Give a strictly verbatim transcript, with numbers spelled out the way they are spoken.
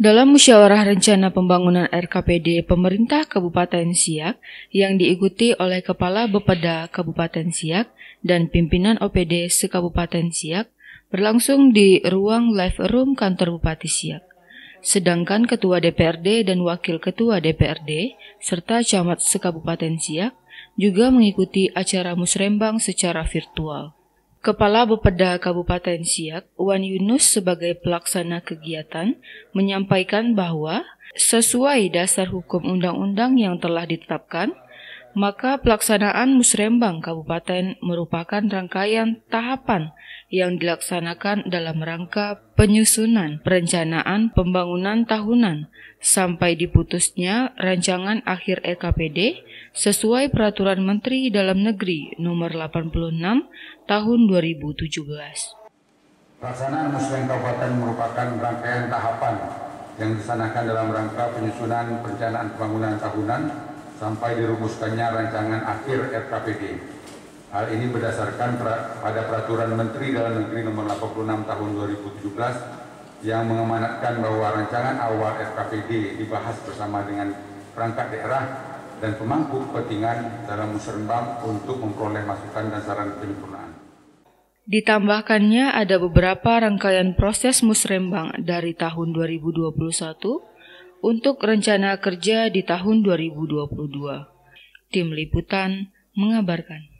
Dalam musyawarah rencana pembangunan R K P D pemerintah Kabupaten Siak yang diikuti oleh Kepala Bepeda Kabupaten Siak dan pimpinan O P D se-Kabupaten Siak berlangsung di ruang live room kantor Bupati Siak. Sedangkan Ketua D P R D dan Wakil Ketua D P R D serta camat se-Kabupaten Siak juga mengikuti acara musrembang secara virtual. Kepala Bepeda Kabupaten Siak, Wan Yunus sebagai pelaksana kegiatan, menyampaikan bahwa sesuai dasar hukum undang-undang yang telah ditetapkan, maka pelaksanaan musrembang kabupaten merupakan rangkaian tahapan yang dilaksanakan dalam rangka penyusunan perencanaan pembangunan tahunan sampai diputusnya rancangan akhir R K P D sesuai Peraturan Menteri Dalam Negeri Nomor delapan puluh enam Tahun dua ribu tujuh belas. Pelaksanaan musrembang kabupaten merupakan rangkaian tahapan yang dilaksanakan dalam rangka penyusunan perencanaan pembangunan tahunan sampai dirumuskannya rancangan akhir R K P D. Hal ini berdasarkan pada Peraturan Menteri Dalam Negeri Nomor delapan puluh enam Tahun dua ribu tujuh belas yang mengamanatkan bahwa rancangan awal R K P D dibahas bersama dengan perangkat daerah dan pemangku kepentingan dalam musrembang untuk memperoleh masukan dan saran penyempurnaan. Ditambahkannya ada beberapa rangkaian proses musrembang dari tahun dua ribu dua puluh satu untuk rencana kerja di tahun dua ribu dua puluh dua. Tim Liputan mengabarkan.